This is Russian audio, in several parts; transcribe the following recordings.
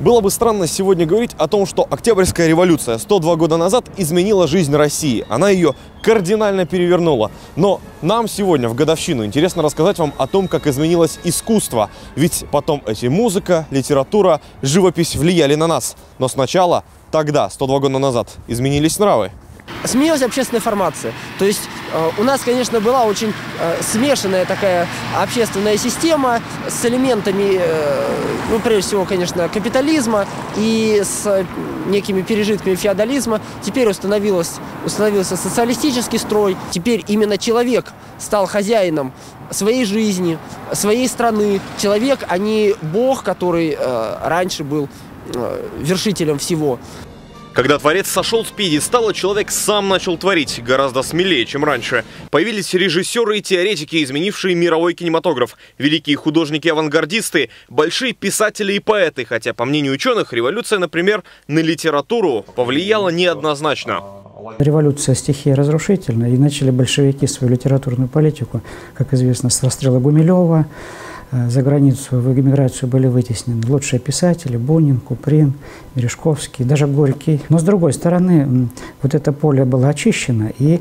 Было бы странно сегодня говорить о том, что Октябрьская революция 102 года назад изменила жизнь России. Она ее кардинально перевернула. Но нам сегодня, в годовщину, интересно рассказать вам о том, как изменилось искусство. Ведь потом эти музыка, литература, живопись влияли на нас. Но сначала, тогда, 102 года назад, изменились нравы. Сменилась общественная формация. То есть у нас, конечно, была очень смешанная такая общественная система с элементами, ну, прежде всего, конечно, капитализма и с некими пережитками феодализма. Теперь установился социалистический строй. Теперь именно человек стал хозяином своей жизни, своей страны. Человек, а не бог, который раньше был вершителем всего. Когда Творец сошел с пьедестала, человек сам начал творить гораздо смелее, чем раньше. Появились режиссеры и теоретики, изменившие мировой кинематограф, великие художники-авангардисты, большие писатели и поэты. Хотя, по мнению ученых, революция, например, на литературу повлияла неоднозначно. Революция стихия разрушительна, и начали большевики свою литературную политику, как известно, с расстрела Гумилева. За границу, в эмиграцию были вытеснены лучшие писатели: Бунин, Куприн, Мережковский, даже Горький. Но с другой стороны, вот это поле было очищено, и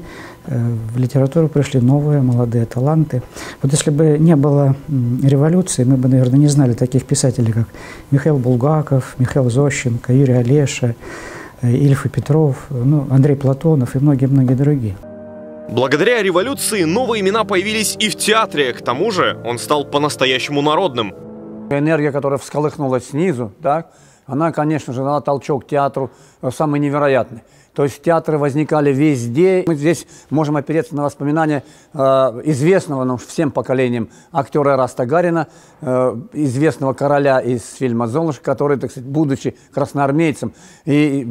в литературу пришли новые молодые таланты. Вот если бы не было революции, мы бы, наверное, не знали таких писателей, как Михаил Булгаков, Михаил Зощенко, Юрий Олеша, Ильф и Петров, ну, Андрей Платонов и многие-многие другие. Благодаря революции новые имена появились и в театре. К тому же он стал по-настоящему народным. Энергия, которая всколыхнулась снизу, так, она, конечно же, дала толчок театру самый невероятный. То есть театры возникали везде. Мы здесь можем опереться на воспоминания известного нам всем поколениям актера Эраста Гарина, известного короля из фильма «Золушка», который, так сказать, будучи красноармейцем, и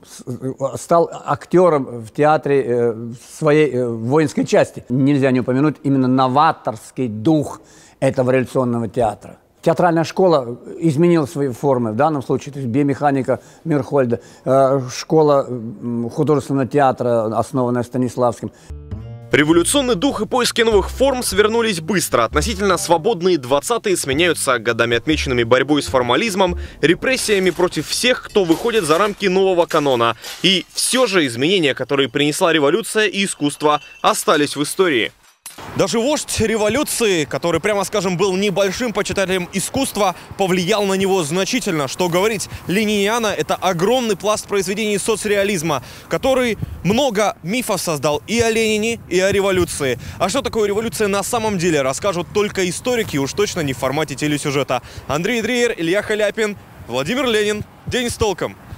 стал актером в театре своей воинской части. Нельзя не упомянуть именно новаторский дух этого революционного театра. Театральная школа изменила свои формы, в данном случае, то есть биомеханика Мирхольда, школа художественного театра, основанная Станиславским. Революционный дух и поиски новых форм свернулись быстро. Относительно свободные 20-е сменяются годами, отмеченными борьбой с формализмом, репрессиями против всех, кто выходит за рамки нового канона. И все же изменения, которые принесла революция и искусство, остались в истории. Даже вождь революции, который, прямо скажем, был небольшим почитателем искусства, повлиял на него значительно. Что говорить, Лениниана – это огромный пласт произведений соцреализма, который много мифов создал и о Ленине, и о революции. А что такое революция на самом деле, расскажут только историки, уж точно не в формате телесюжета. Андрей Дриер, Илья Халяпин, Владимир Ленин. День с толком.